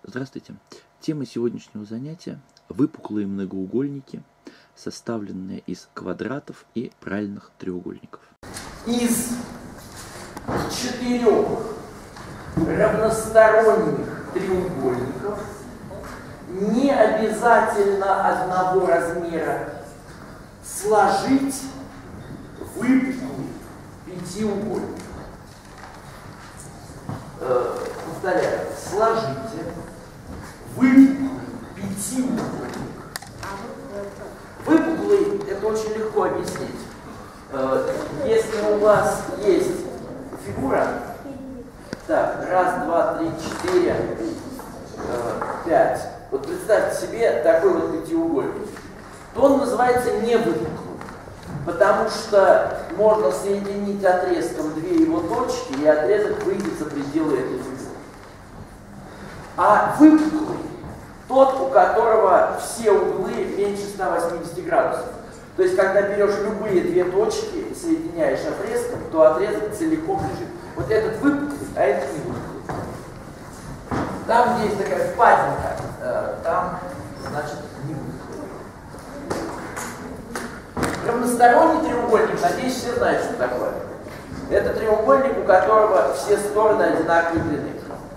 Здравствуйте. Тема сегодняшнего занятия – выпуклые многоугольники, составленные из квадратов и правильных треугольников. Из 4 равносторонних треугольников не обязательно одного размера сложить выпуклый пятиугольник. Повторяю, сложите выпуклый пятиугольник. Выпуклый – это очень легко объяснить. Если у вас есть фигура, так, 1, 2, 3, 4, 5. Вот представьте себе такой вот пятиугольник. То он называется невыпуклым, потому что можно соединить отрезком две его точки, и отрезок выйдет за пределы этой фигуры. А выпуклый – тот, у которого все углы меньше 180 градусов. То есть, когда берешь любые две точки и соединяешь отрезком, то отрезок целиком лежит. Вот этот выпуклый, а этот не выпуклый. Там, где есть такая впадинка, там, значит, не выпуклый. Равносторонний треугольник, надеюсь, все знают, что такое. Это треугольник, у которого все стороны одинаковой длины.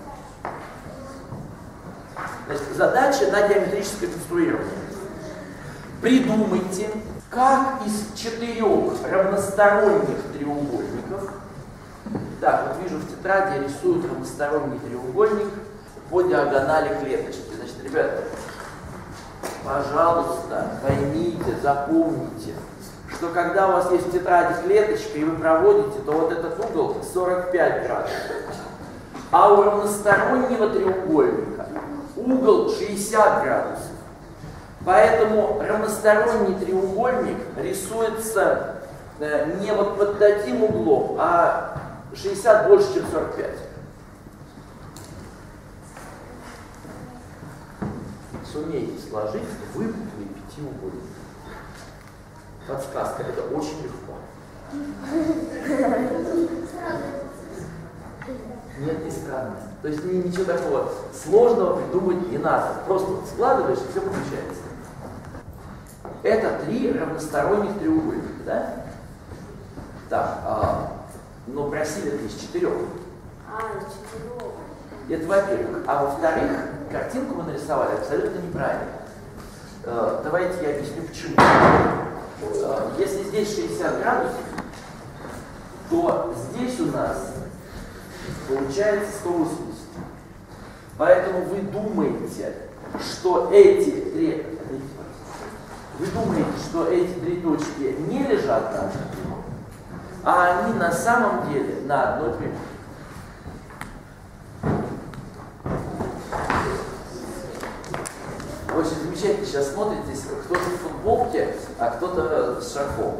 Значит, задача на геометрическое конструирование. Придумайте, как из 4 равносторонних треугольников, так, вот вижу в тетради рисуют равносторонний треугольник по диагонали клеточки. Значит, ребята, пожалуйста, поймите, запомните, что когда у вас есть в тетради клеточка и вы проводите, то вот этот угол 45 градусов. А у равностороннего треугольника угол 60 градусов. Поэтому равносторонний треугольник рисуется не вот под таким углом, а 60 больше, чем 45. Сумейте сложить выпуклый пятиугольник. Подсказка, это очень легко. Нет, не странно. То есть ничего такого сложного придумать не надо. Просто складываешь, и все получается. Это 3 равносторонних треугольника, да? Так, но просили из 4. Из 4. Это во-первых. А во-вторых, картинку мы нарисовали абсолютно неправильно. Давайте я объясню почему. Если здесь 60 градусов, то здесь у нас получается 180. Поэтому вы думаете, что эти 3 точки не лежат там, а они на самом деле на одной прямой. Очень замечательно сейчас смотрите, кто-то в футболке, а кто-то с шарфом.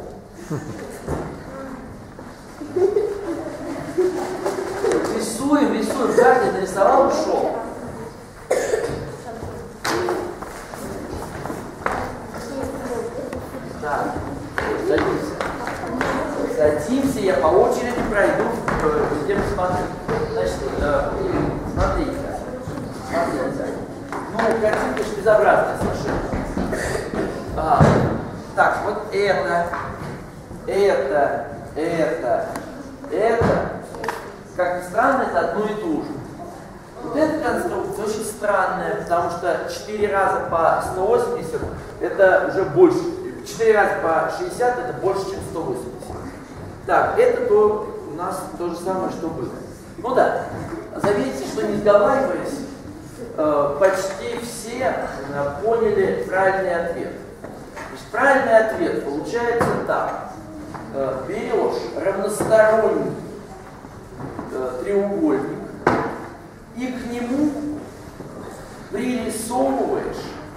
Рисуем, каждый нарисовал, ушел. Так, садимся, я по очереди пройду, где посмотрю. Значит, смотрите. Ну, картинка же безобразная совершенно. Так, вот это, как ни странно, это одно и то же. Вот эта конструкция очень странная, потому что 4 раза по 180 это уже больше. 4 раза по 60 это больше, чем 180. Так, это то у нас то же самое, что было. Ну да, заметьте, что не сговариваясь, почти все поняли правильный ответ. Значит, правильный ответ получается так. Берешь равносторонний треугольник и к нему пририсовываешь.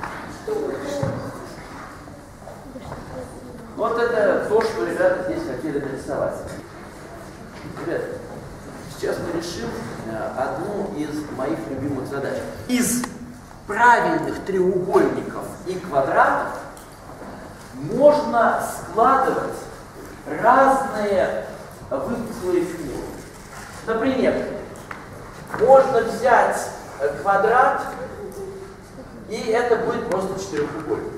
Вот это то, что ребята здесь хотели нарисовать. Ребята, сейчас мы решим одну из моих любимых задач. Из правильных треугольников и квадратов можно складывать разные выпуклые фигуры. Например, можно взять квадрат, и это будет просто четырехугольник.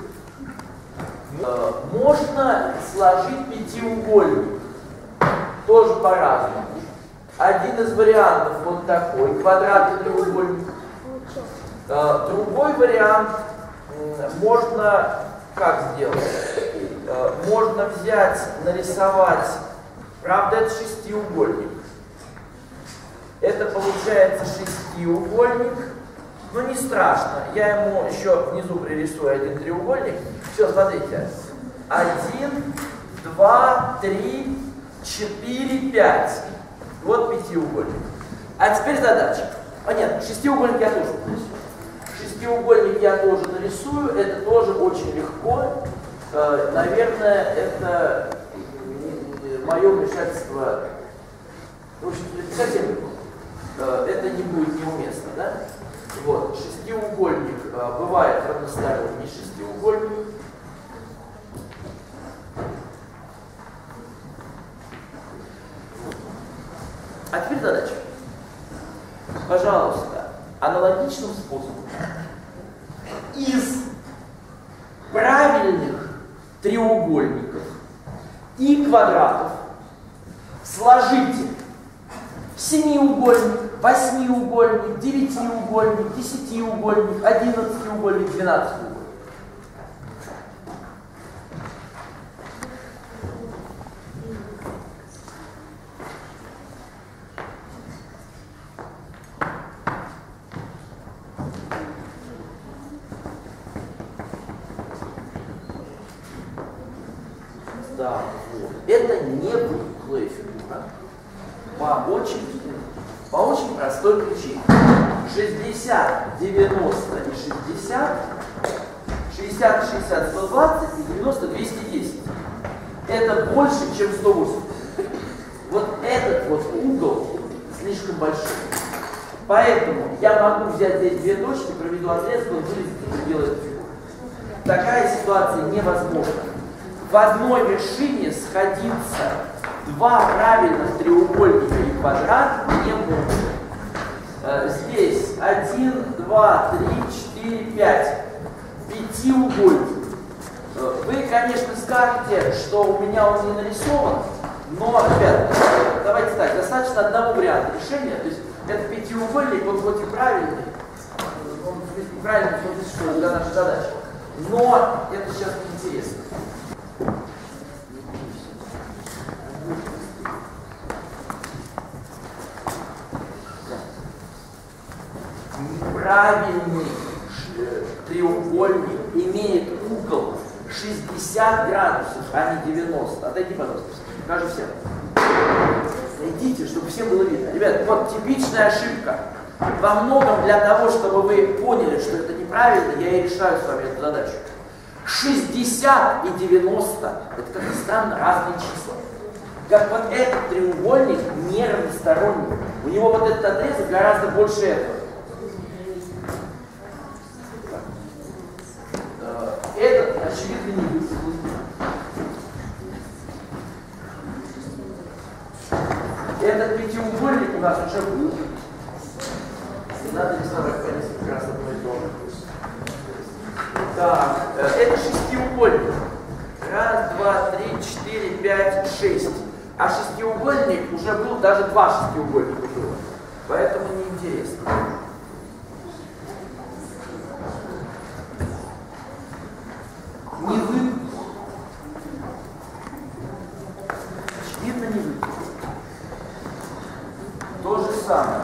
Можно сложить пятиугольник, тоже по-разному. Один из вариантов вот такой, квадратный треугольник. Другой вариант можно как сделать? Можно взять, нарисовать, правда это шестиугольник. Это получается шестиугольник, но не страшно. Я ему еще внизу пририсую один треугольник. Все, смотрите. 1, 2, 3, 4, 5. Вот пятиугольник. А теперь задача. Нет, шестиугольник я тоже нарисую. Шестиугольник я тоже нарисую. Это тоже очень легко. Наверное, это мое вмешательство. В общем, совсем легко. Это не будет неуместно, да? Вот, шестиугольник бывает равносторонний шестиугольник. А теперь задача. Пожалуйста, аналогичным способом из правильных треугольников и квадратов сложите семиугольник, восьмиугольник, девятиугольник, десятиугольник, 11-угольник, 12-угольник. Да, вот. Это не выпуклая фигура. По очень простой причине. 60, 90 и 60, 60, 60, 120 и 90, 210. Это больше, чем 180. Вот этот вот угол слишком большой. Поэтому я могу взять здесь две точки, проведу отрезок, он вылезет и сделает фигуру. Такая ситуация невозможна. В одной вершине сходиться два правильных треугольника и квадрат не могут. Здесь 1, 2, 3, 4, 5. Пятиугольник. Вы, конечно, скажете, что у меня он не нарисован, но, ребята, давайте так, достаточно одного варианта решения. То есть это пятиугольник, он хоть и правильный, он правильный, что для нашей задачи, но это сейчас неинтересно. Правильный треугольник имеет угол 60 градусов, а не 90. Отойди, пожалуйста. Покажу всем. Идите, чтобы всем было видно. Ребят, вот типичная ошибка. Во многом для того, чтобы вы поняли, что это неправильно, я и решаю с вами эту задачу. 60 и 90 это, как ни странно, разные числа. Как вот этот треугольник не равносторонний. У него вот этот отрезок гораздо больше этого. Этот, очевидно, не выпуклый. Этот пятиугольник у нас уже был. Не надо рисовать по несколько раз одно и то же. Так, это шестиугольник. Раз, два, три, четыре, пять, шесть. А шестиугольник уже был, даже два шестиугольника было. Поэтому неинтересно. Не выпуклый. Очевидно, не выпуклый. То же самое.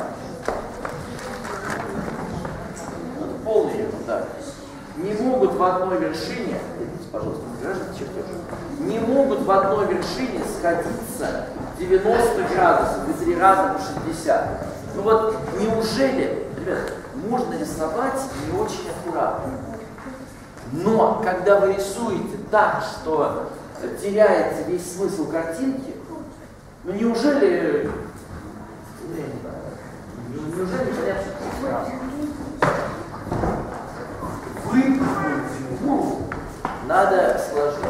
Полный ерунда. Не могут в одной вершине, пожалуйста, граждане, чертеж, не могут в одной вершине сходиться 90 градусов и 3 раза по 60. Ну вот неужели, ребята, можно рисовать не очень аккуратно? Но когда вы рисуете так, что теряется весь смысл картинки, ну неужели, неужели понятно, что это правда? Выпуклую фигуру надо сложить.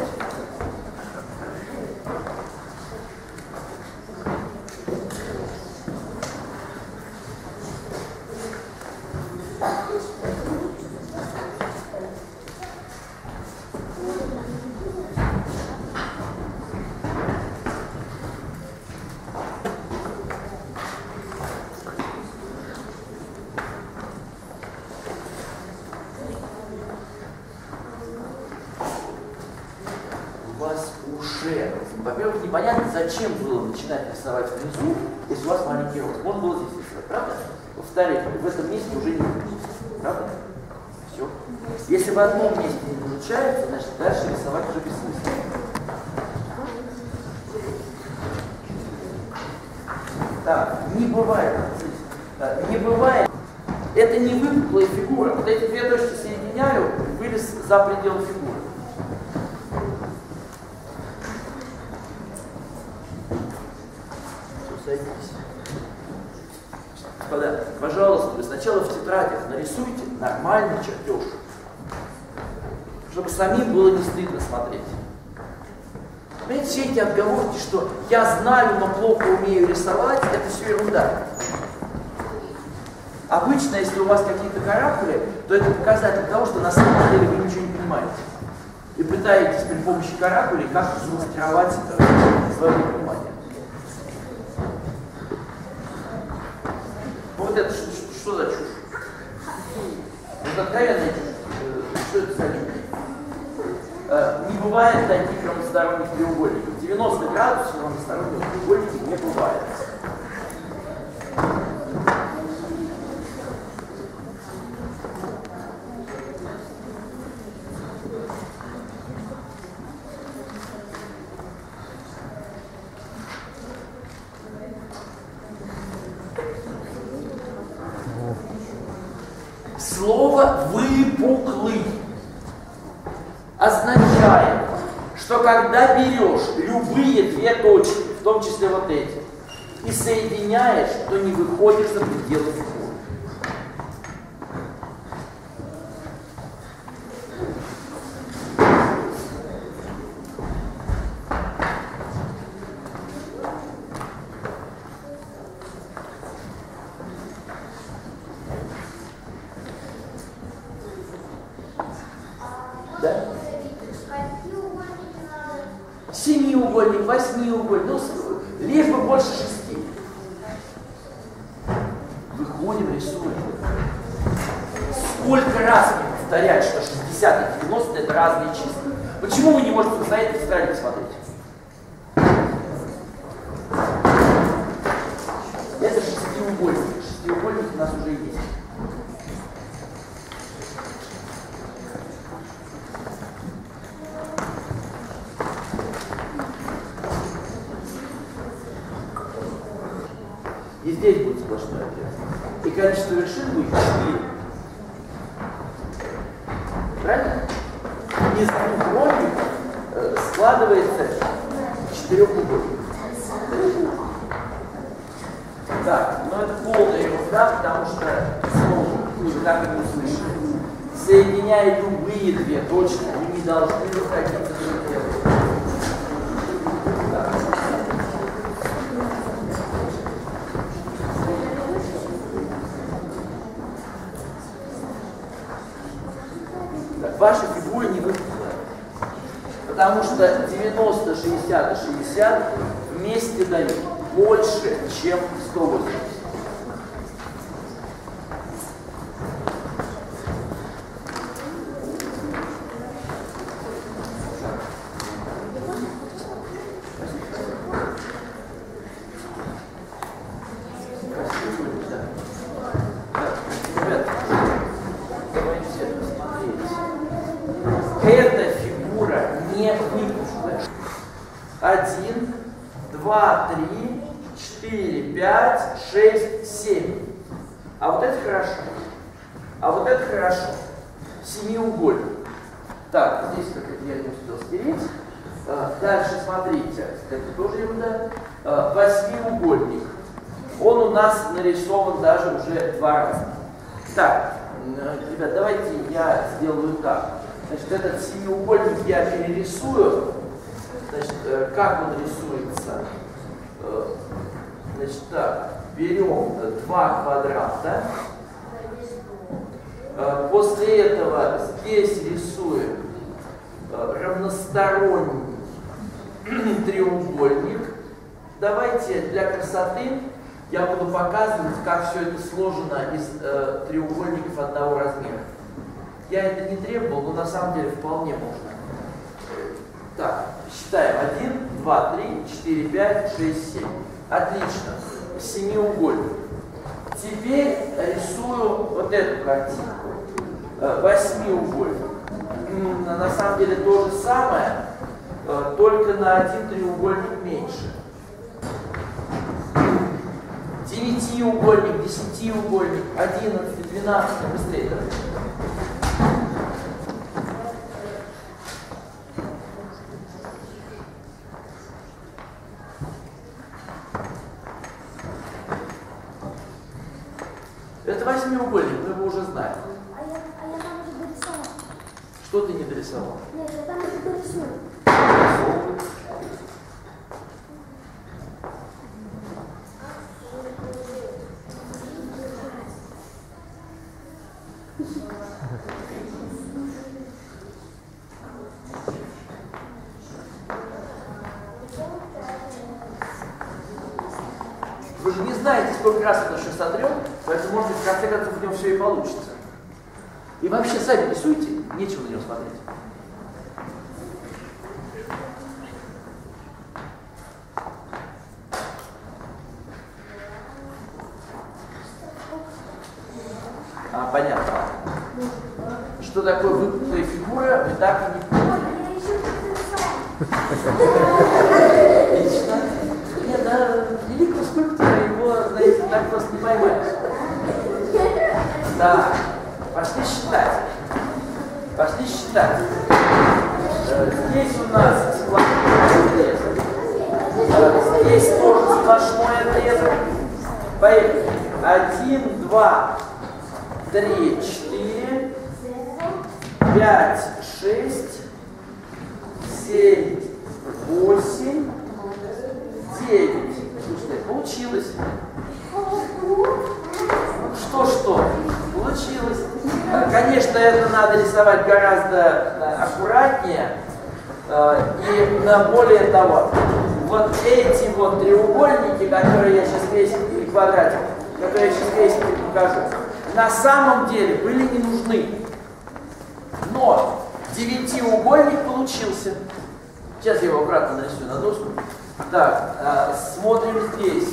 уже, во-первых, непонятно, зачем было начинать рисовать внизу, если у вас маленький рост. Можно было здесь рисовать, правда? Во-вторых, в этом месте уже не получится, правда? Все. Если в одном месте не получается, значит дальше рисовать уже бессмысленно. Так, не бывает. Не бывает. Это не выпуклая фигура. Вот эти две точки соединяю, вылез за пределы фигуры. Все, садитесь. Господа, пожалуйста, вы сначала в тетрадях нарисуйте нормальный чертеж, чтобы самим было не стыдно смотреть. Понимаете, все эти отговорки, что я знаю, но плохо умею рисовать, это все ерунда. Обычно, если у вас какие-то каракули, то это показатель того, что на самом деле вы ничего не понимаете. И пытаетесь при помощи каракулей как-то замаскировать свое непонимание. Вот это что за чушь? Вот откровенная чушь. Что это за чушь? Не бывает таких равносторонних треугольников. 90 градусов равносторонних треугольников не бывает. Слово «выпуклый» означает, что когда берешь любые две точки, в том числе вот эти, и соединяешь, то не выходишь за пределы фигуры. Да? Семиугольник, восьмиугольник, ну, лишь бы больше 6. Выходим, рисуем. Сколько раз мне повторять, что 60 и 90 это разные числа? Почему вы не можете постоять и в тетради посмотреть? Это шестиугольник. Шестиугольник у нас уже есть. И здесь будет сплошной отрез. И количество вершин будет 4. Правильно? Из двухугольников складывается четырехугольник. Так, но это полная ерунда, потому что сложно, вы так и не услышали. Соединяя любые две точки, вы не должны выходить за пределы. Ваша фигура не выпуклая, потому что 90, 60 и 60 вместе дают больше, чем 180. Эта фигура не выпуклая. 1, 2, 3, 4, 5, 6, 7. А вот это хорошо. А вот это хорошо. Семиугольник. Так, здесь как это я не успел стереть. Дальше смотрите. Это тоже ерунда. Восьмиугольник. Он у нас нарисован даже уже 2 раза. Так, ребят, давайте я сделаю так. Значит, этот семиугольник я перерисую. Значит, как он рисуется? Значит, так, берем 2 квадрата. После этого здесь рисуем равносторонний треугольник. Давайте для красоты я буду показывать, как все это сложено из треугольников одного размера. Я это не требовал, но на самом деле вполне можно. Так, Считаем. 1, 2, 3, 4, 5, 6, 7. Отлично. Семиугольник. Теперь рисую вот эту картинку. Восьмиугольник. На самом деле то же самое, только на один треугольник меньше. Девятиугольник, десятиугольник, 11, 12, быстрее давайте. Это восьмиугольник, мы его уже знаем. А я там уже дорисовал. Что ты не дорисовал? Нет, я там уже дорисую. Вы же не знаете, сколько раз это еще сотрем, поэтому, может быть, в конце концов в нем все и получится. И вообще, сами рисуйте, нечего на него смотреть. Понятно. Что такое выпуклая фигура, вы так и не поняли. Я еще не дорисовал. Лично? Нет, да, великого скульптора его, знаете, так просто не поймаешь. Да, пошли считать. Пошли считать. Здесь у нас сплошной отрезок. Здесь тоже сплошной отрезок. Поехали. 1, 2, 3, 4, 5, 6, 7, 8, 9. Слушайте, получилось. Что? Получилось. Конечно, это надо рисовать гораздо аккуратнее. И более того, вот эти вот треугольники, которые я сейчас крестики и квадратик, которые я сейчас крестики покажу, на самом деле были не нужны. Но девятиугольник получился. Сейчас я его аккуратно нарисую на доску. Так, смотрим здесь.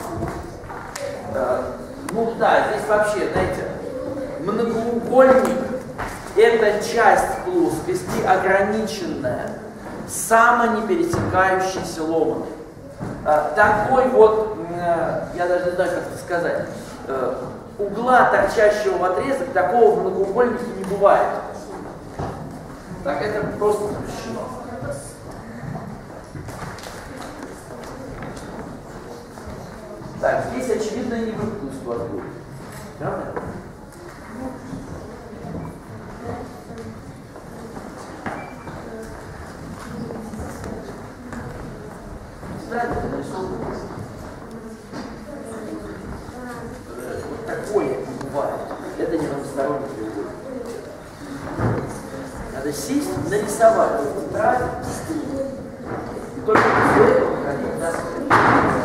Ну да, здесь вообще, знаете, многоугольник – это часть плоскости, ограниченная, самонепересекающейся ломаной. Такой вот, я даже не знаю, как это сказать, угла, торчащего в отрезок, такого в многоугольнике не бывает. Так это просто запрещено. Так, здесь очевидно не выпуклый склад будет. Правда? Знаете, нарисовано. Вот такое не бывает. Это не равносторонний треугольник. Надо сесть, нарисовать вот тетрадь, и только после этого ходить на свет.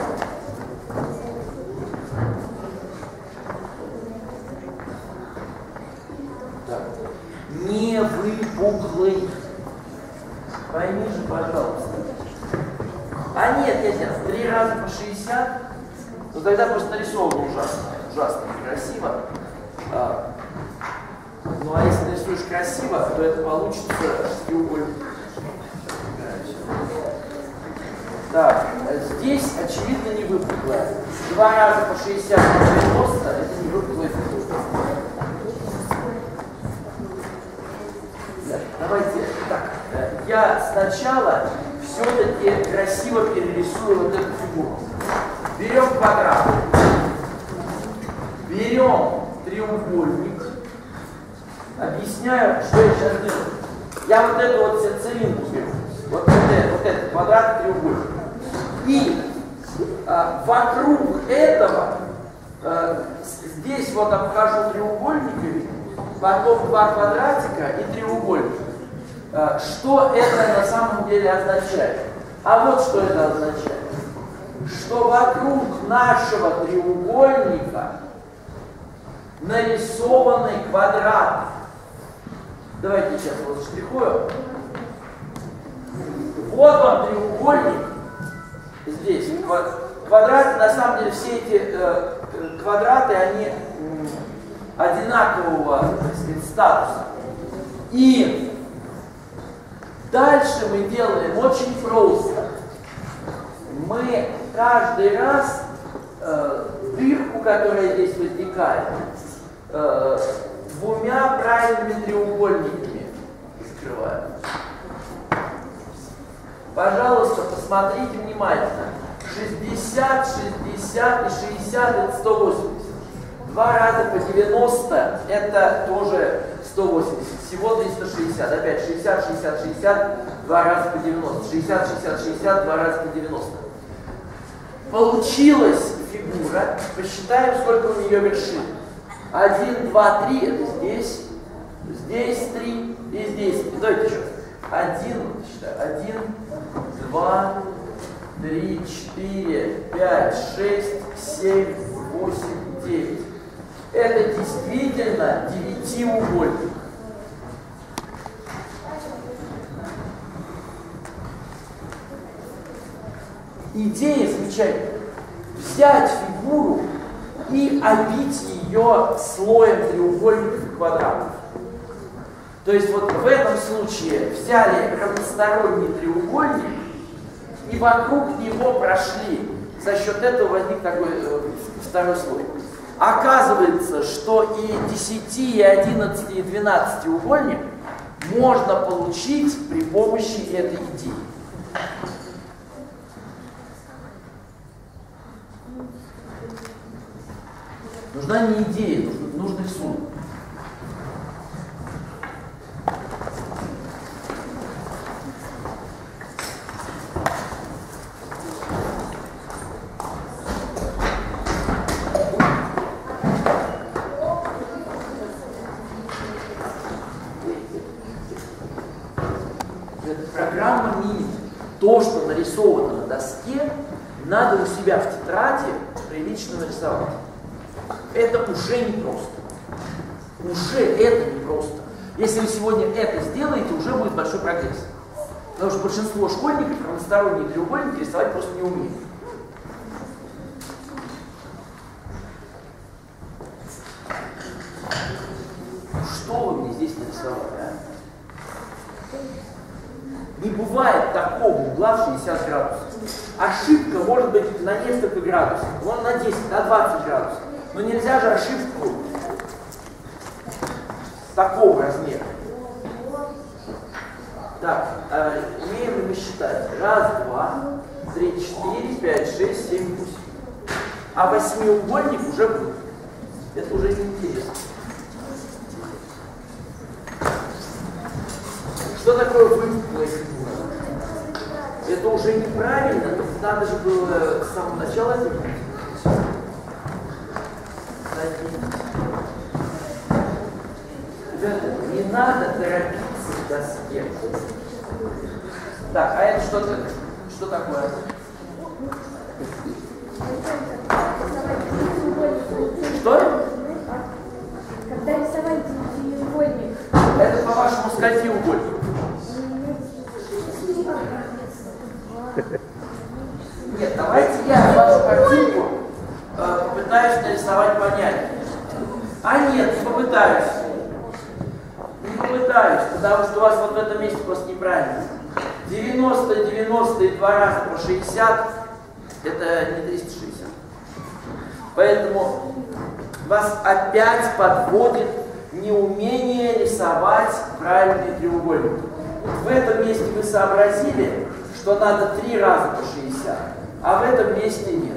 Не выпуклый. Пойми же, пожалуйста. А нет, 3 раза по 60, ну тогда просто нарисовано ужасно некрасиво. Ну а если нарисуешь красиво, то это получится треугольник. Так, здесь очевидно не выпуклая. 2 раза по 60 по 90 это не выпуклая фигура. Давайте так, я сначала все-таки красиво перерисую вот эту фигуру. Берем квадрат, берем треугольник, объясняю, что я сейчас делаю. Я вот эту вот цилиндру беру, вот этот квадрат треугольник. И вокруг этого здесь вот обхожу треугольниками, потом 2 квадратика и треугольник. Что это на самом деле означает? А вот что это означает. Что вокруг нашего треугольника нарисованы квадраты. Давайте сейчас вот штрихую. Вот он треугольник. Здесь. Квадраты, на самом деле, все эти квадраты, они одинакового, так сказать, статуса. И дальше мы делаем очень просто. Мы каждый раз дырку, которая здесь возникает, двумя правильными треугольниками закрываем. Пожалуйста, посмотрите внимательно. 60, 60 и 60 это 180. 2 раза по 90 это тоже 180. Всего 360. Опять 60, 60, 60, 2 раза по 90. 60, 60, 60, 2 раза по 90. Получилась фигура. Посчитаем, сколько у нее вершин. 1, 2, 3 это здесь. Здесь 3 и здесь 3. Давайте еще. 1, 2, 3, 4, 5, 6, 7, 8, 9. Это действительно девятиугольник. Идея замечательная. Взять фигуру и обить ее слоем треугольников и квадратов. То есть вот в этом случае взяли равносторонний треугольник и вокруг него прошли. За счет этого возник такой второй слой. Оказывается, что и 10, и 11, и 12 угольник можно получить при помощи этой идеи. Нужна не идея, нужный рисунок. Программа мини. То, что нарисовано на доске, надо у себя в тетради прилично нарисовать. Это уже непросто. Уже это непросто. Если вы сегодня это сделаете, уже будет большой прогресс. Потому что большинство школьников равносторонние треугольники рисовать просто не умеют. Что вы мне здесь нарисовали, а? Не бывает такого угла в 60 градусов. Ошибка может быть на несколько градусов, вон на 10, на 20 градусов. Но нельзя же ошибку такого размера. Так, умеем ли мы считать? 1, 2, 3, 4, 5, 6, 7, 8. А восьмиугольник уже был. Это уже неинтересно. Что такое выпуклая фигура? Это уже неправильно, надо же было с самого начала это делать. Ребята, не надо торопиться к доске. Так, а это что такое? Что? Когда рисовать треугольник. Это, по-вашему, скользиугольник. Нет, давайте я вашу картинку попытаюсь нарисовать понятнее. А нет, не попытаюсь. Не попытаюсь, потому что у вас вот в этом месте просто неправильно. 90, 90 и 2 раза по 60 это не 360. Поэтому вас опять подводит неумение рисовать правильные треугольники. В этом месте вы сообразили, что надо 3 раза по 60, а в этом месте нет.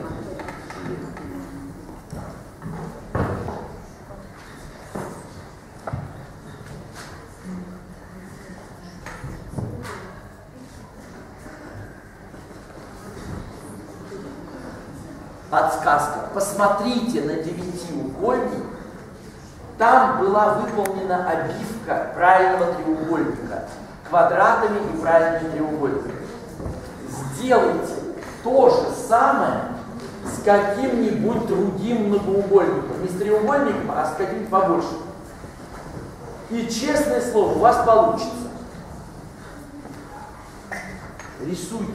Подсказка. Посмотрите на девятиугольник. Там была выполнена обивка правильного треугольника квадратами и правильными треугольниками. Сделайте то же самое с каким-нибудь другим многоугольником. Не с треугольником, а с каким-нибудь побольше. И честное слово, у вас получится. Рисуйте.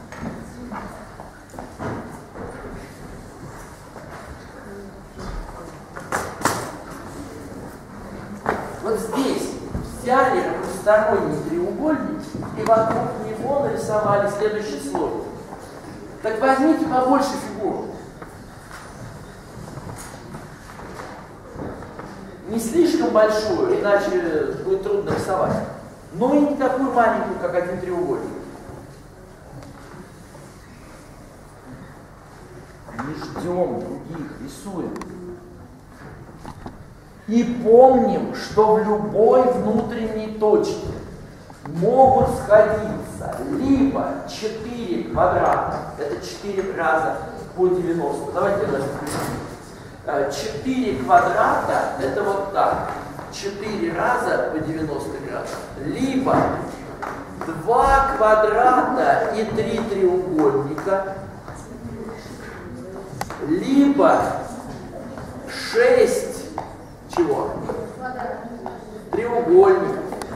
Вот здесь взяли равносторонний треугольник и вокруг него нарисовали следующий слой. Так возьмите побольше фигуру. Не слишком большую, иначе будет трудно рисовать. Но и не такую маленькую, как один треугольник. Не ждем других, рисуем. И помним, что в любой внутренней точке могут сходиться либо 4 квадрата, это 4 раза по 90. Давайте я даже 4 квадрата, это вот так. 4 раза по 90 градусов. Либо 2 квадрата и 3 треугольника. Либо 6 чего? Треугольников.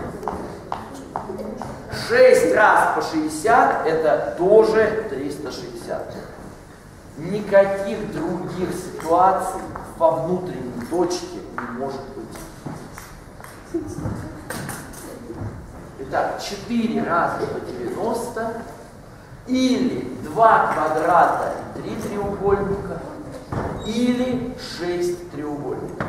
6 раз по 60 это тоже 360. Никаких других ситуаций во внутренней точке не может быть. Итак, 4 раза по 90 или 2 квадрата и 3 треугольника или 6 треугольников.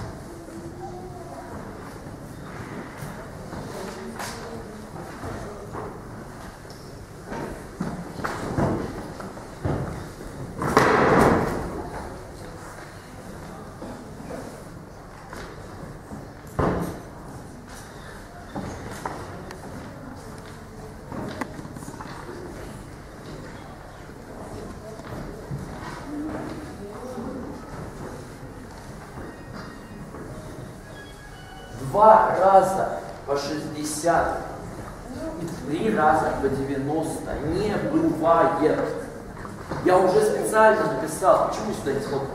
Два раза по 60 и 3 раза по 90 не бывает. Я уже специально написал. Почему сюда не смотрите?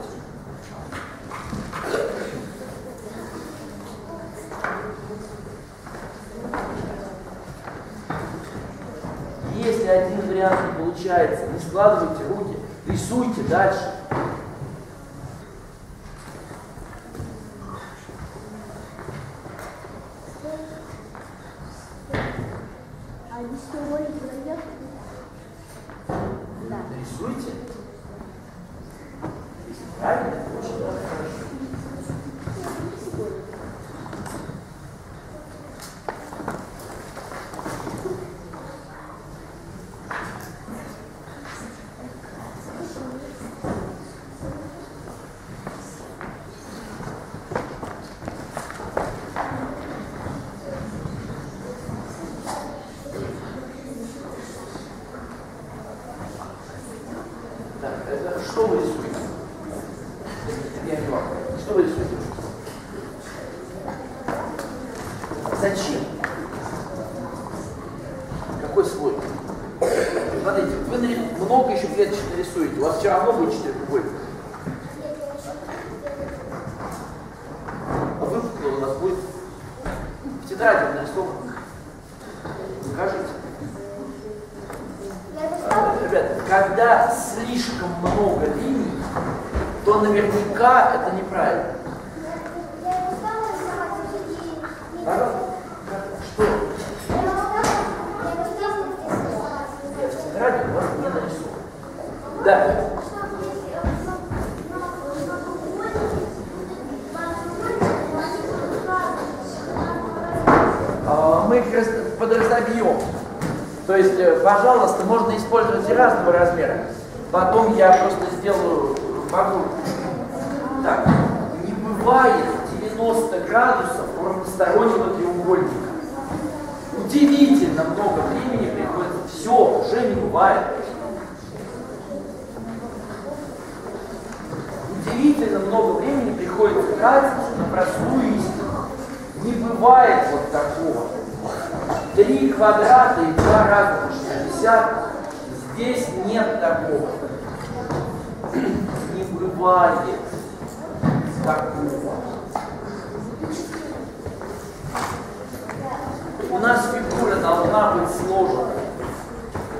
Если один вариант не получается, не складывайте руки, рисуйте дальше. Рисуйте. Правильно? Очень хорошо. Что вы рисуете? Я не могу. Что вы рисуете? Зачем? Какой слой? Смотрите, вы много еще клеточек нарисуете. У вас все равно будет 4 треугольника. А выпукло у нас будет в тетради нарисовано. Покажите. Ребята, когда слишком много линий, то наверняка это неправильно. Что? В тетради у вас не нарисовано. Да. Мы их подразобьем. То есть, пожалуйста, можно использовать и разного размера. Потом я просто сделаю, могу. Так, не бывает 90 градусов у равностороннего треугольника. Удивительно много времени приходится. Все, уже не бывает. Удивительно много времени приходится тратить на простую истину. Не бывает вот такого. 3 квадрата и 2 раза по 60. Здесь нет такого. Не бывает такого. У нас фигура должна быть сложена.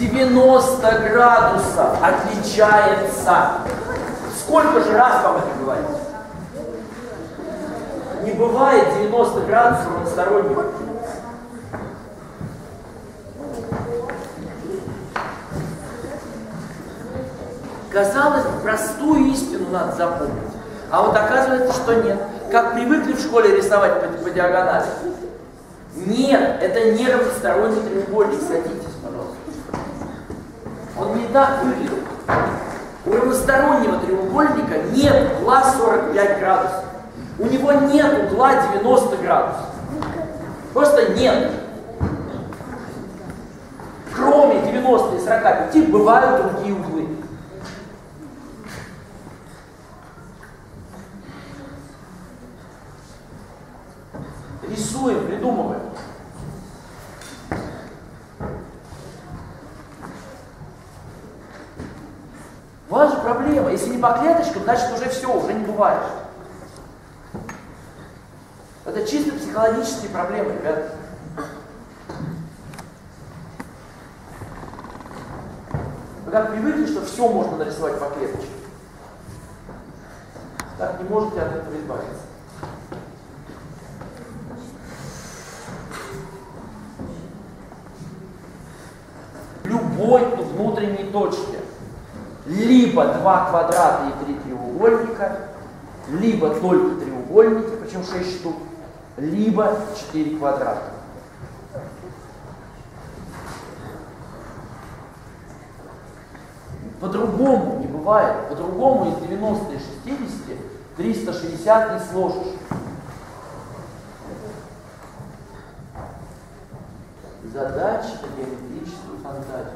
90 градусов отличается. Сколько же раз вам это говорить? Не бывает 90 градусов одностороннего. Казалось бы, простую истину надо запомнить. А вот оказывается, что нет. Как привыкли в школе рисовать по диагонали. Нет, это не равносторонний треугольник. Садитесь, пожалуйста. Он не так выглядит. У равностороннего треугольника нет угла 45 градусов. У него нет угла 90 градусов. Просто нет. Кроме 90 и 45 бывают другие углы. Рисуем, придумываем. У вас же проблема. Если не по клеточкам, значит уже все, уже не бывает. Это чисто психологические проблемы, ребята. Вы как привыкли, что все можно нарисовать по клеточкам. Так не можете от этого избавиться. Любой внутренней точке либо 2 квадрата и 3 треугольника, либо только треугольники, причем 6 штук, либо 4 квадрата. По-другому не бывает. По-другому из 90 и 60 360 не сложишь. Задача на геометрическую фантазию.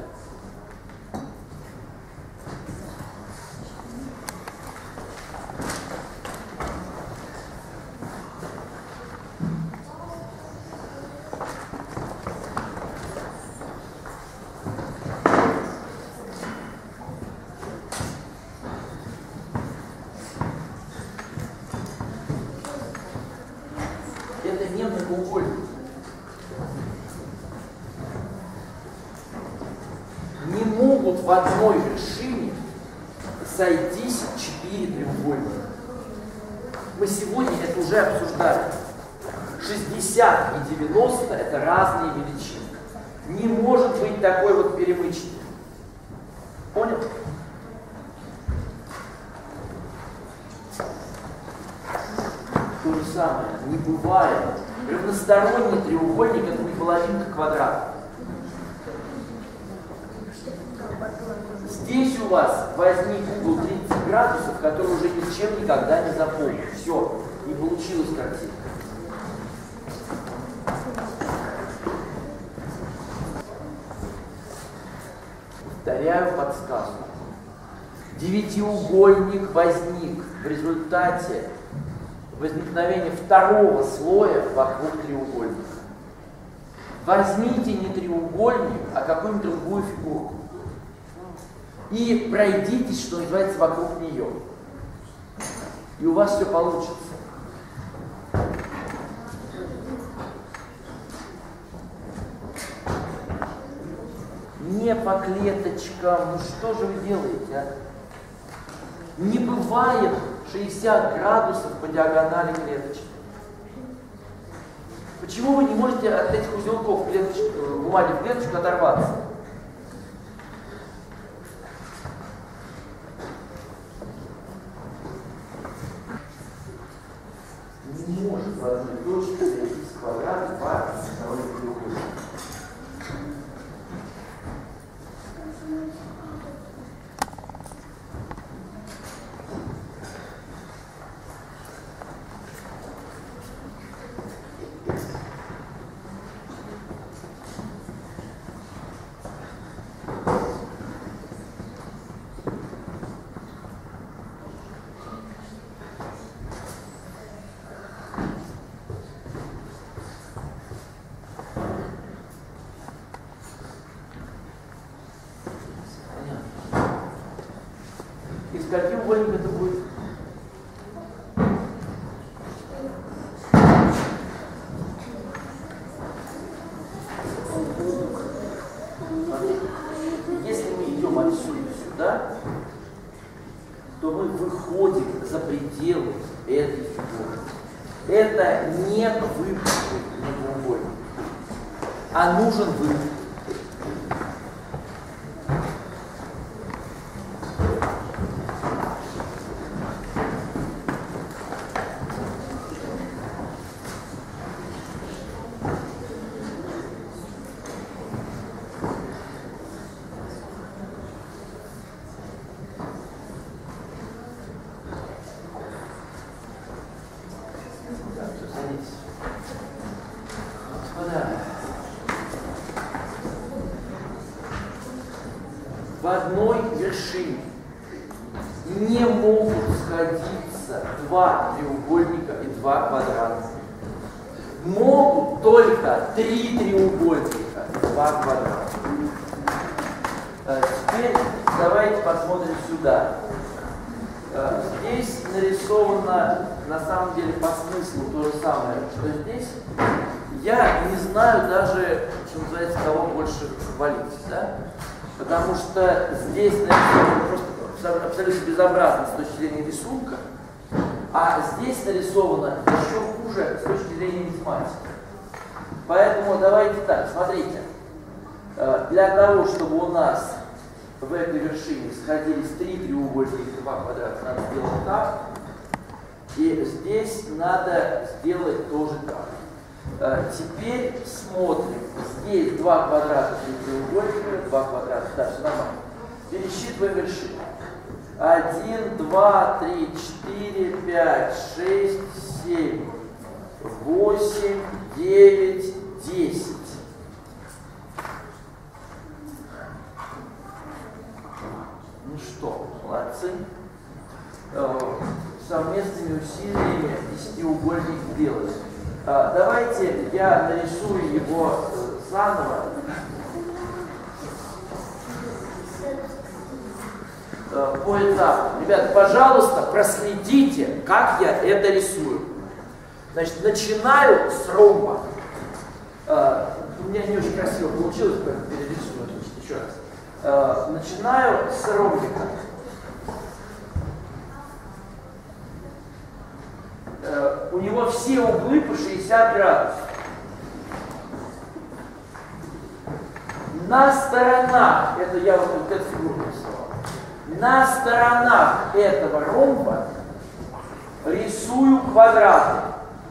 Это не многоугольник. Не могут в одной вершине сойтись 4 треугольника. Мы сегодня это уже обсуждали. 60 и 90 это разные величины. Не может быть такой вот перемычки. Понял? То же самое. Не бывает. Равносторонний треугольник это не половинка квадрата. Здесь у вас возник угол 30 градусов, который уже ничем никогда не запомнил. Все, не получилась картинка. Повторяю подсказку. Девятиугольник возник в результате возникновения второго слоя вокруг треугольника. Возьмите не треугольник, а какую-нибудь другую фигуру. И пройдитесь, что называется, вокруг нее. И у вас все получится. Не по клеточкам. Ну что же вы делаете, а? Не бывает 60 градусов по диагонали клеточки. Почему вы не можете от этих узелков бумаги в клеточку оторваться? Не может в одной точке сойтись квадрат 2 равносторонних треугольника. Из каких угольников это будет? не выпуклый многоугольник, а нужен выпуклый. В одной вершине не могут сходиться два треугольника и два квадрата. Могут только три треугольника и два квадрата. Теперь давайте посмотрим сюда. Здесь нарисовано, на самом деле, по смыслу то же самое, что здесь. Я не знаю даже, что называется, кого больше хвалить, да? Потому что здесь нарисовано просто абсолютно безобразно с точки зрения рисунка, а здесь нарисовано еще хуже с точки зрения математики. Поэтому давайте так, смотрите. Для того, чтобы у нас в этой вершине сходились три треугольника и два квадрата, надо сделать так. И здесь надо сделать тоже так. Теперь смотрим. Здесь два квадрата, три треугольника, два квадрата. Да, все нормально. Пересчитываем вершины. 1, 2, 3, 4, 5, 6, 7, 8, 9, 10. Ну что, молодцы. Совместными усилиями десятиугольник сделали. Давайте я нарисую его заново. По этапу. Ребята, пожалуйста, проследите, как я это рисую. Значит, начинаю с ромба. У меня не очень красиво получилось, поэтому перерисую еще раз. Начинаю с ромбика. У него все углы по 60 градусов. На сторонах, это я вот эту фигуру рисовал, на сторонах этого ромба рисую квадраты.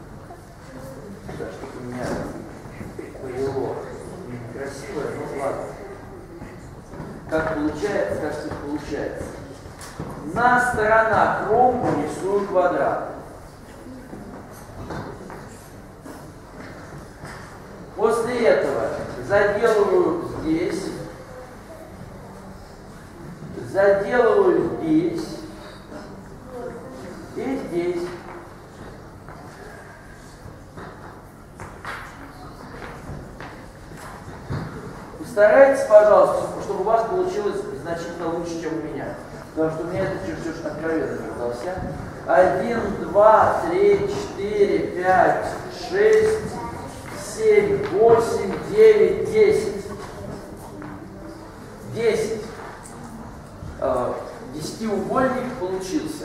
Что-то у меня повело. Красиво, но ладно. Как получается, кажется, получается. На сторонах ромба рисую квадраты. После этого заделываю здесь, заделываю здесь и здесь. Постарайтесь, пожалуйста, чтобы у вас получилось значительно лучше, чем у меня. Потому что у меня это чертеж откровенно оказался. 1, 2, 3, 4, 5, 6, 7, 8, 9, 10. 10. Десятиугольник получился.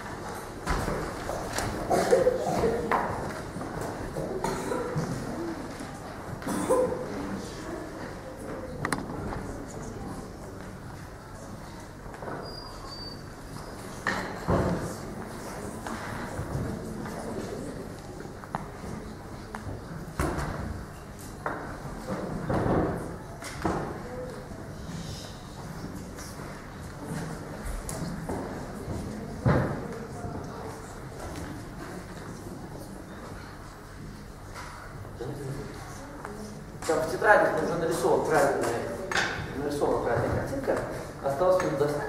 Там в тетрадях уже нарисована правильная картинка, осталось тут доска.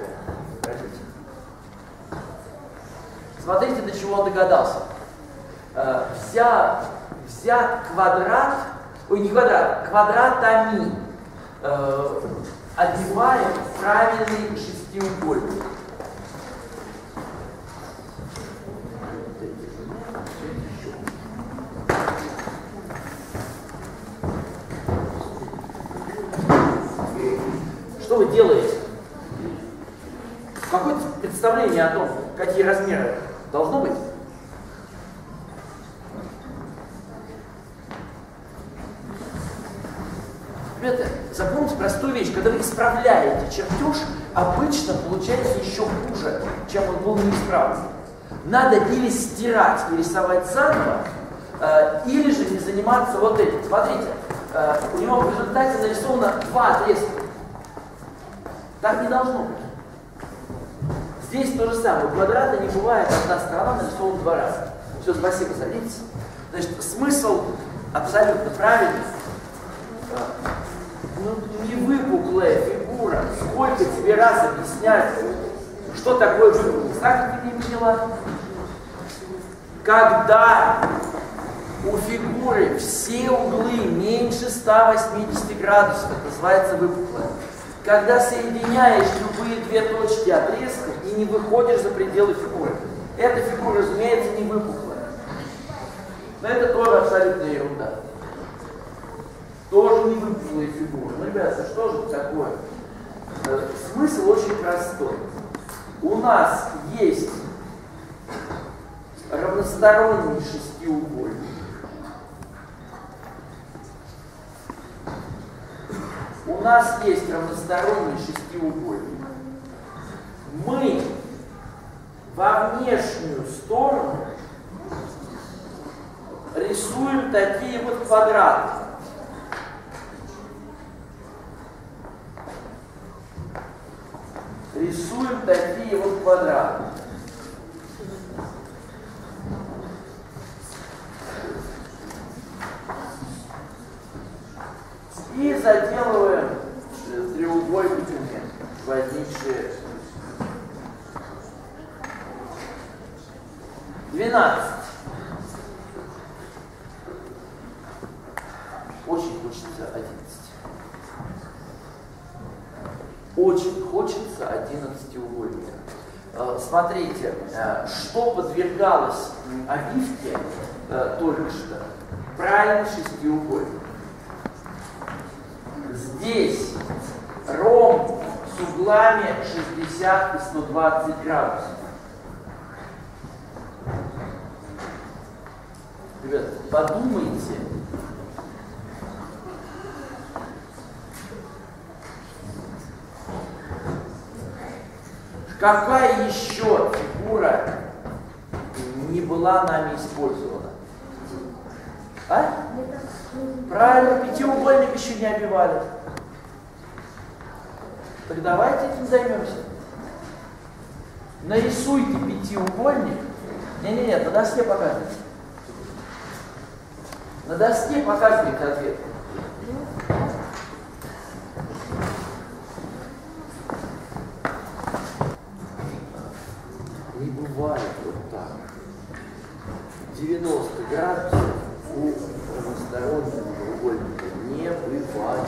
Смотрите, до чего он догадался. Взят квадрат, ой, не квадрат, квадратами одеваем правильный шестиугольник. Что вы делаете? Какое-то представление о том, какие размеры должно быть? Ребята, запомните простую вещь. Когда вы исправляете чертеж, обычно получается еще хуже, чем он был неисправный. Надо или стирать и рисовать заново, или же не заниматься вот этим. Смотрите, у него в результате нарисовано два отрезка. Так не должно быть. Здесь то же самое. У квадрата не бывает одна сторона нарисована два раза. Все, спасибо, садитесь. Значит, смысл абсолютно правильный. Ну, не выпуклая фигура. Сколько тебе раз объяснять, что такое выпуклость? Так ты не поняла? Когда у фигуры все углы меньше 180 градусов, это называется выпуклая. Когда соединяешь любые две точки отрезка и не выходишь за пределы фигуры. Эта фигура, разумеется, не выпуклая. Но это тоже абсолютная ерунда. Тоже не выпуклая фигура. Ну, ребята, что же такое? Смысл очень простой. У нас есть равносторонний шестиугольник. У нас есть равносторонний шестиугольник. Мы во внешнюю сторону рисуем такие вот квадраты. Рисуем такие вот квадраты. И заделываем треугольниками возникшие 12. Очень хочется 11. Очень хочется 11 угольника. Смотрите, что подвергалось обивке только что? Правильно, шестиугольник. Здесь ромб с углами 60 и 120 градусов. Ребята, подумайте. Какая еще фигура не была нами использована? А? Правильно, пятиугольник еще не обивали. Так давайте этим займемся. Нарисуйте пятиугольник. Не-не-не, на доске показывайте. На доске показывайте ответ. Не бывает вот так. 90 градусов у равностороннего треугольника не бывает.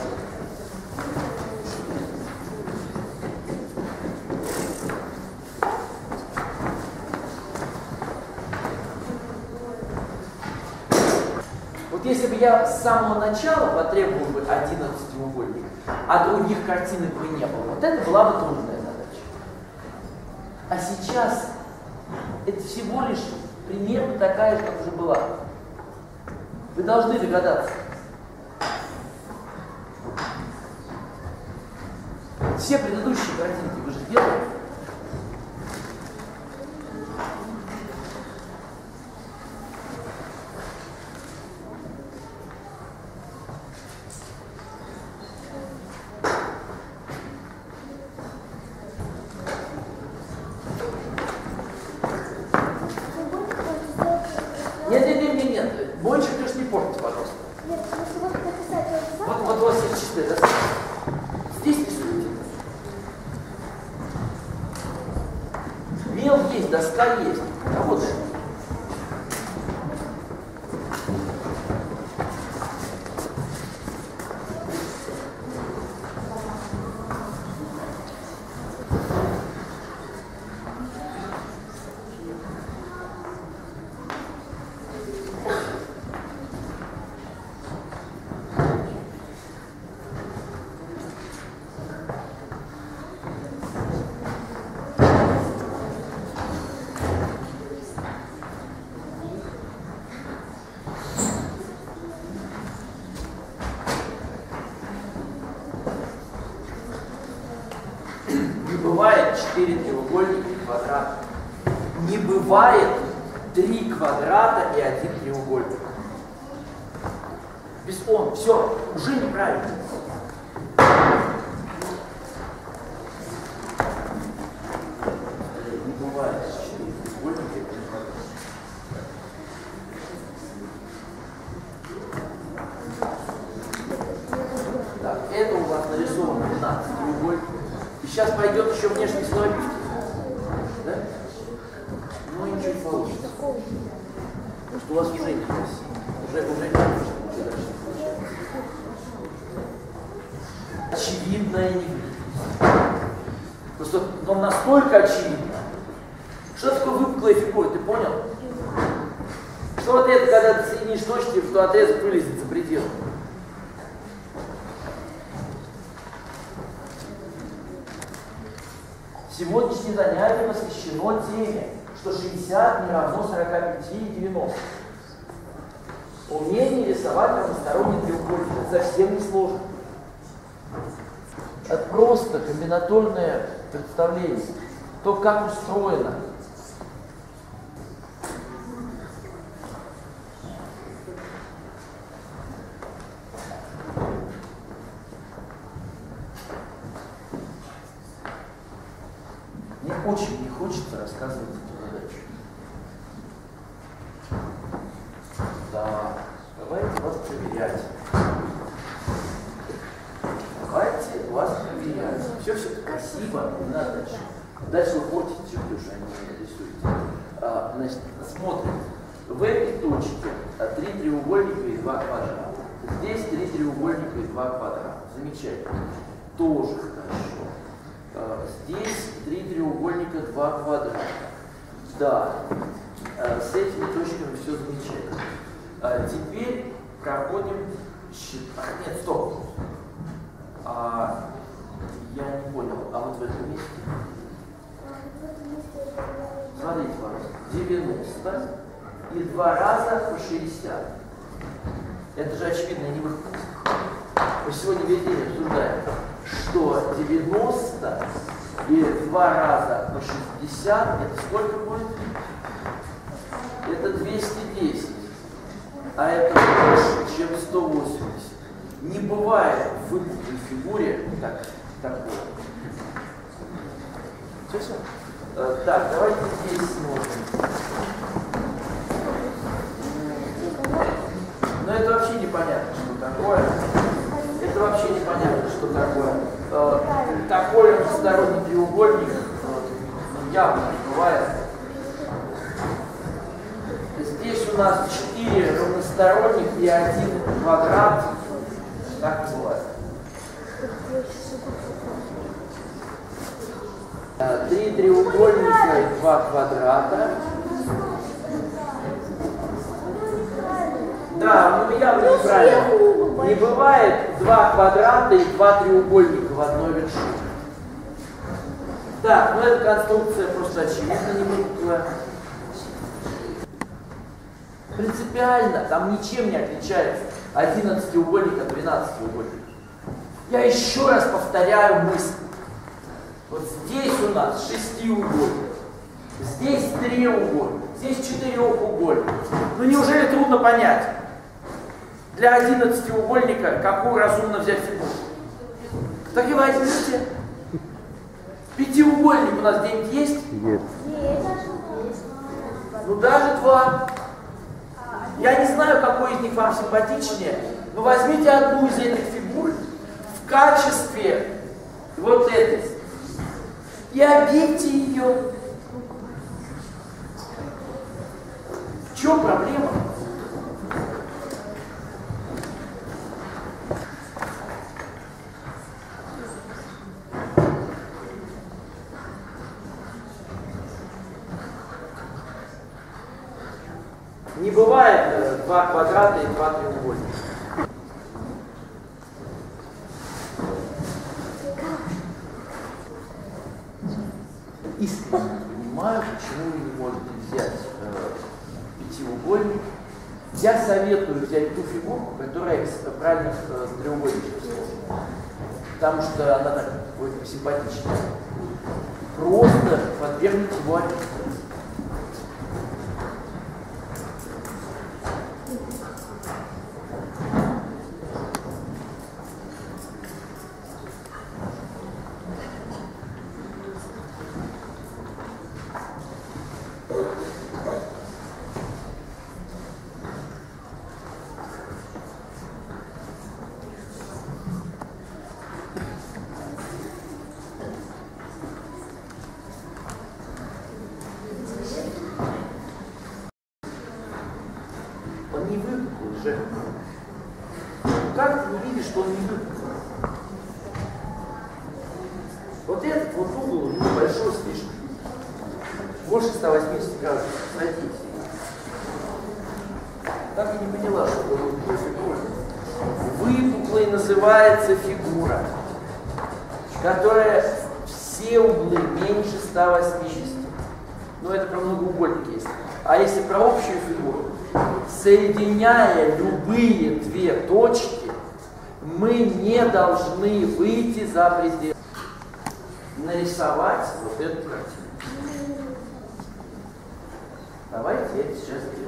Вот если бы я с самого начала потребовал бы 11-угольник, а других картинок бы не было, вот это была бы трудная задача. А сейчас это всего лишь примерно такая же, как уже была. Вы должны догадаться. Все предыдущие картинки вы же делали. Нет. Больше тоже не портите, пожалуйста. Нет, если вот написать Вот у вас есть чистая доска. Здесь рисуете. Мел есть, доска есть. А вот это. бывает 4 треугольника и квадрат. Не бывает 3 квадрата и 1 треугольник. Без он. Все, уже неправильно. Не бывает 4 треугольника и 1 квадрат. Так, это у вас нарисовано 12 треугольников. И сейчас пойдет еще внешний слой обивки. Да? Ну и ничего не получится. Потому что у вас уже некрасиво. Уже не дальше. Очевидная невидимость. Просто он настолько очевидно. Что такое выпуклая фигура, ты понял? Что вот это, когда ты соединишь точки, что отрезок вылезет за пределы? Сегодняшнее занятие посвящено теме, что 60 не равно 45 и 90. Умение рисовать равносторонний треугольник — это совсем не сложно. Это просто комбинаторное представление. То, как устроено. Мне очень не хочется рассказывать эту задачу. Да, давайте вас проверять. Давайте вас проверять. Все красиво, не надо дальше. Дальше вы портите чертеж, а не рисуете. Значит, смотрим. В этой точке 3 треугольника и 2 квадрата. Здесь 3 треугольника и 2 квадрата. Замечательно. Тоже хорошо. Здесь 3 треугольника, 2 квадрата. Да, с этими точками все замечательно. Теперь проходим считать. Нет, стоп. Я не понял. А вот в этом месте? Смотрите, пожалуйста. 90 и 2 раза по 60. Это же очевидно не выход. Мы сегодня весь день обсуждаем, что 90 и 2 раза по 60, это сколько будет? Это 210. А это больше, чем 180. Не бывает в выпуклой фигуре такого. Все? Так, давайте здесь смотрим. Но это вообще непонятно, что такое. Это вообще непонятно, что такое. Такой равносторонний треугольник явно не бывает. Здесь у нас 4 равносторонних и 1 квадрат. Так не бывает. 3 треугольника и 2 квадрата. Да, ну явно неправильно. Не бывает 2 квадрата и 2 треугольника в одной вершине. Так, ну эта конструкция просто очевидно не выпуклая. Принципиально, там ничем не отличается 11 треугольник от 12 треугольников. Я еще раз повторяю мысль. Вот здесь у нас 6-угольник, здесь 3-угольник, здесь 4-угольник. Ну неужели трудно понять? Для 11-угольника какую разумно взять фигуру? Так и возьмите. 5-угольник у нас где-нибудь есть? Нет. Ну даже 2. Я не знаю, какой из них вам симпатичнее, но возьмите одну из этих фигур в качестве вот этой и обейте ее. В чем проблема? Не бывает 2 квадрата и 2 треугольника. Искренне не понимаю, почему вы не можете взять 5-угольник. Я советую взять ту фигурку, которая из правильных треугольников. потому что она так будет симпатичная. Просто подвергнуть его аресту. Он не выпуклый же. Как ты не видишь, что он не выпуклый? Вот этот вот угол у него большой слишком. Больше 180 градусов. Садись. Так и не поняла, что это выпуклая фигура. Выпуклой называется фигура, которая все углы меньше 180. Но это про многоугольник есть. А если про общую фигуру, соединяя любые две точки, мы не должны выйти за пределы. Нарисовать вот эту картину. Давайте я это сейчас сделаю.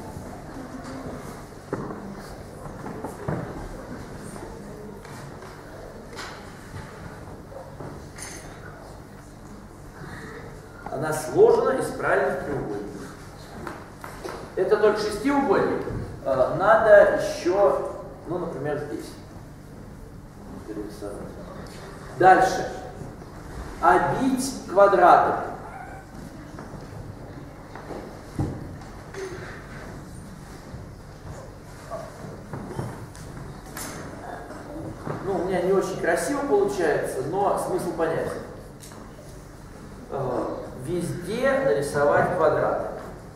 Она сложена из правильных треугольников. Это только шестиугольник. Надо еще, ну, например, здесь. Дальше. Обить квадратом. Ну, у меня не очень красиво получается, но смысл понятен. Везде нарисовать квадраты.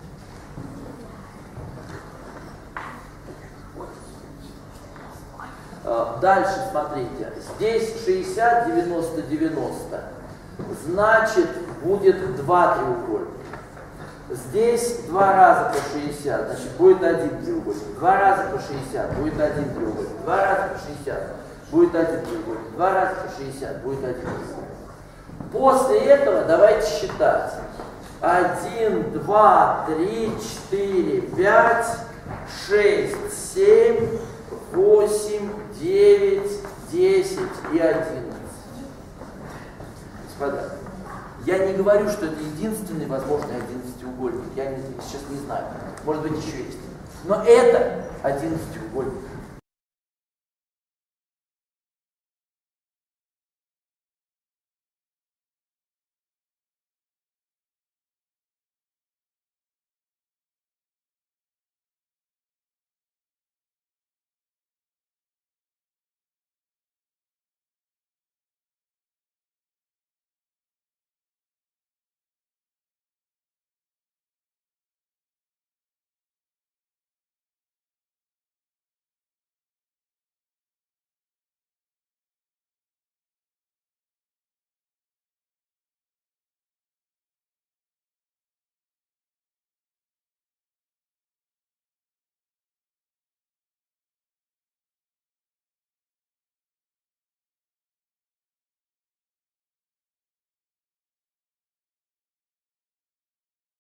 Дальше смотрите, здесь 60, 90, 90. Значит, будет два треугольника. Здесь два раза по 60, значит, будет один треугольник. Два раза по 60, будет один треугольник. Два раза по 60, будет один треугольник. Два раза по 60, будет один треугольник. После этого давайте считать. 1, 2, 3, 4, 5, 6, 7, 8, 9, 10 и 11. Господа, я не говорю, что это единственный возможный 11-угольник. Я сейчас не знаю. Может быть, еще есть. Но это 11-угольник.